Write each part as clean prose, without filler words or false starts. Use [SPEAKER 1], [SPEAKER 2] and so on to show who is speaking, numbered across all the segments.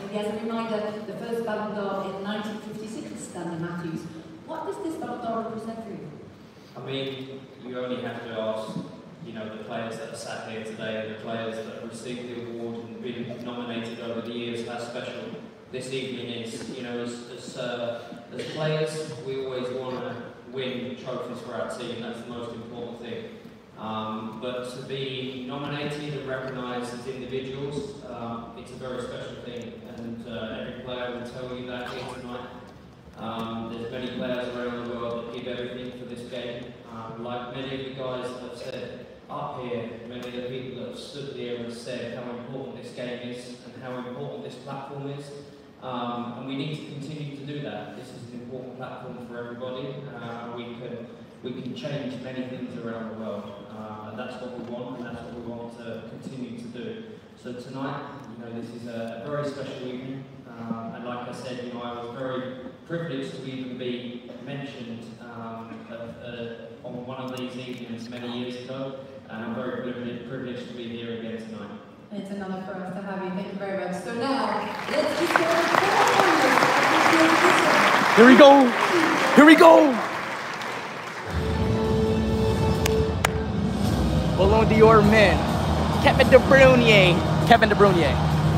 [SPEAKER 1] quickly, as a reminder, the first Ballon d'Or in 1956 was Stanley Matthews. What does this Ballon d'Or represent for you?
[SPEAKER 2] I mean, you only have to ask, you know, the players that are sat here today, the players that have received the award and been nominated over the years, how special this evening is. You know, as players, we always want to win trophies for our team. That's the most important thing. But to be nominated and recognised as individuals, it's a very special thing, and every player will tell you that here tonight. There's many players around the world that give everything for this game. Like many of the guys that have said up here, many of the people that have stood here and said how important this game is and how important this platform is. And we need to continue to do that. This is an important platform for everybody. We can change many things around the world, and that's what we want, and that's what we want to continue to do. So tonight, you know, this is a very special evening, and like I said, you know, I was very privileged to even be mentioned on one of these evenings many years ago, and I'm very privileged to be here again tonight.
[SPEAKER 1] It's an honor for us to have you. Thank you very much. So now, let's just go.
[SPEAKER 3] Here we go. Here we go. Ballon d'Or men. Kevin De Bruyne. Kevin De Bruyne.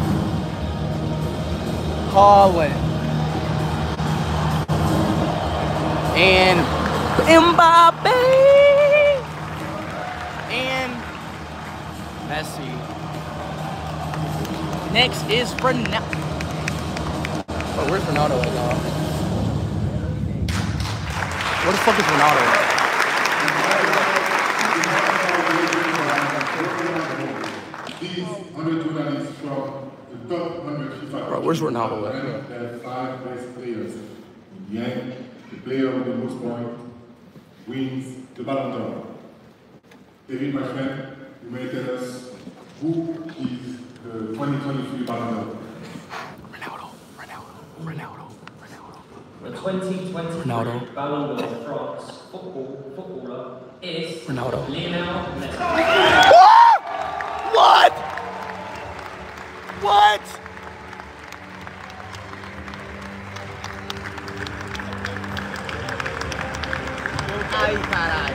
[SPEAKER 3] Haaland. And Mbappe. And Messi. Next is Ronaldo. Oh, where's Ronaldo at now? Where the fuck is Ronaldo at?
[SPEAKER 4] These 100 journalists from the top 100 FIFA.
[SPEAKER 3] Bro, where's Ronaldo at?
[SPEAKER 4] There are 5 best players. In the end, the player with the most points wins the Ballon d'Or. David, my friend, you may tell us who is the 2023 Ballon d'Or.
[SPEAKER 2] Ronaldo. The 2023 Ballon d'Or France footballer is
[SPEAKER 3] Ronaldo.
[SPEAKER 2] Lionel Messi.
[SPEAKER 3] What? What? Ay, caray.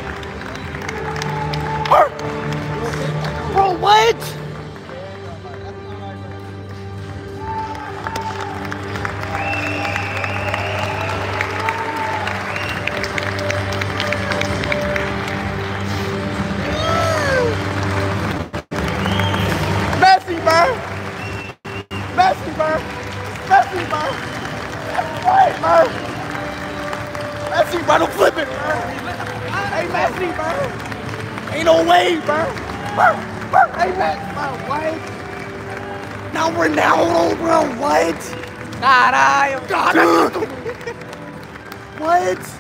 [SPEAKER 3] Bro, what? Messi, bro, don't flip it, bro. Hey, Messi, bro. Ain't no way, bro. Hey, Messi, bro, what? Now Ronaldo, bro, what? God, what?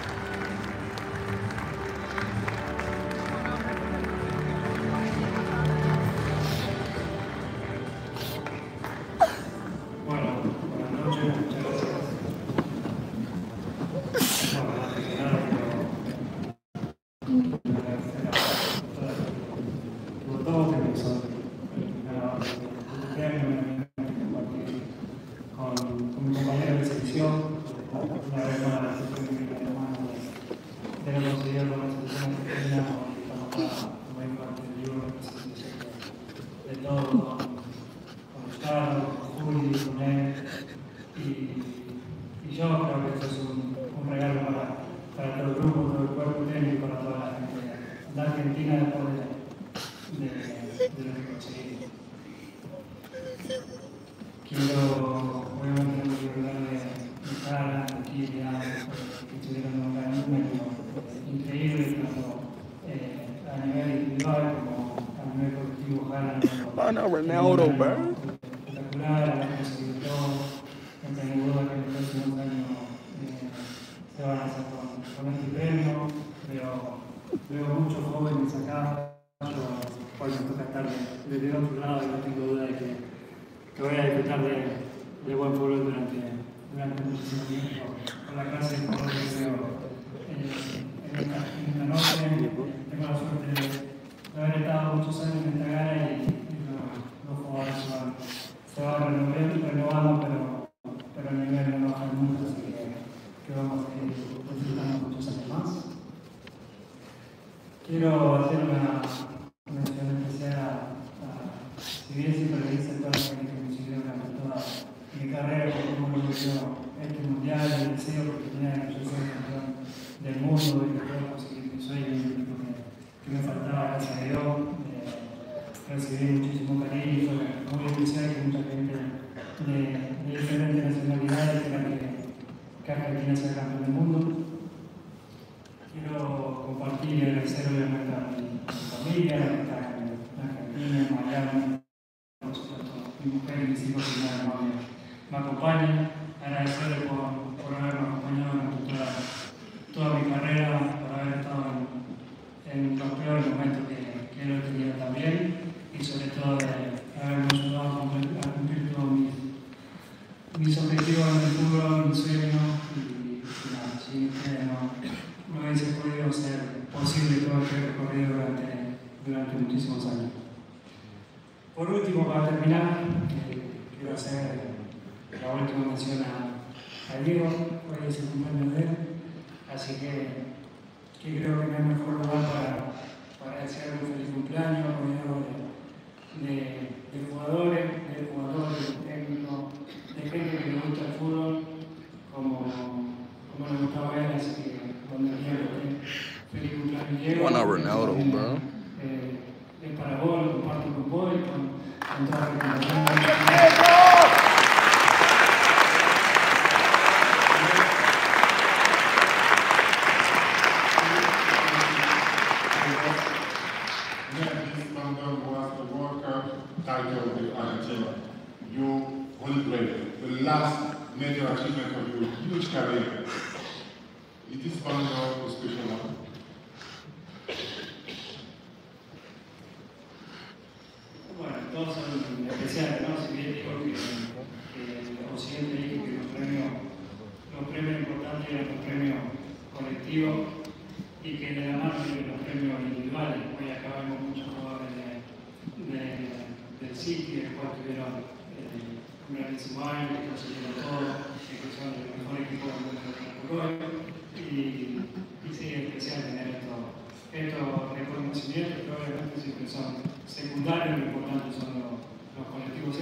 [SPEAKER 5] Y yo creo que esto es un regalo para todo el grupo, todo el cuerpo técnico, para toda la gente de Argentina después de lo que conseguí. Quiero, obviamente, recordarle a Sara, a Kylian, que estuvieron en un número increíble, tanto a nivel individual como a nivel colectivo.
[SPEAKER 3] Oh, no, Ronaldo, bro.
[SPEAKER 5] Espectacular, ha conseguido todo. No tengo duda que en los próximos años se van a hacer con este premio, pero veo muchos jóvenes acá. Yo, hoy me toca estar desde otro lado y no tengo duda de que voy a disfrutar de buen fútbol durante muchísimo tiempo. Con la clase de jugadores que veo en esta noche, tengo la suerte de haber estado muchos años en esta gana y los jugadores se van renovando, pero quiero hacer una mención especial si bien siempre le hice toda la gente que me siguió durante toda mi carrera, porque como lo veo este mundial, el deseo que tenía de yo ser campeón del mundo y de poder conseguir mi sueño, que me faltaba, gracias a Dios. Recibí muchísimo cariño, fue muy especial que mucha gente de diferentes nacionalidades que Argentina sea campeón del mundo. Quiero compartir y agradecer obviamente a mi familia, que está en Argentina, en Miami, por supuesto, mi mujer y mis hijos que me acompañan. Agradecerles por haberme acompañado durante toda mi carrera, por haber estado en los peores momentos que lo he tenido también, y sobre todo de haberme ayudado a cumplir todos mis objetivos en el fútbol, mis sueños, y nada, sin ustedes no hubiese podido ser posible todo este recorrido durante muchísimos años. Por último, para terminar, quiero hacer la última mención a Diego. Hoy es el cumpleaños de él, así que creo que no hay mejor lugar para desearle un feliz cumpleaños, rodeado de jugadores, de técnicos, de gente que le gusta el fútbol, como le gustaba a él, así que cuando Diego feliz cumpleaños Diego.
[SPEAKER 3] Why not Ronaldo, bro?
[SPEAKER 5] Es para vos, lo comparto con vos y con toda la gente.
[SPEAKER 4] Title with Argentina. You only played the last major achievement of your huge career. Is this Ballon d'Or a special one?
[SPEAKER 5] Bueno, todos son especiales, ¿no? Si bien digo o siempre digo que los premios importantes eran los premios colectivos y que de la mano de los premios individuales. Hoy acabamos muchos jugadores del City, del cual tuvieron un grandísimo año, que consiguieron todo, que son el mejor equipo del mundo de Uruguay. Y sí, es especial tener estos reconocimientos, que obviamente siempre son secundarios, lo importante son los colectivos.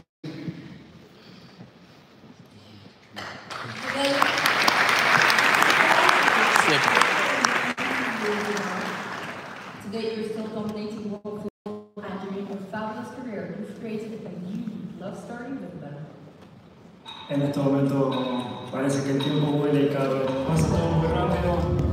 [SPEAKER 1] Today you're still dominating world football and during your fabulous career, you've created a new love story with them.
[SPEAKER 5] En este momento parece que el tiempo vuela y cada vez pasa todo muy rápido.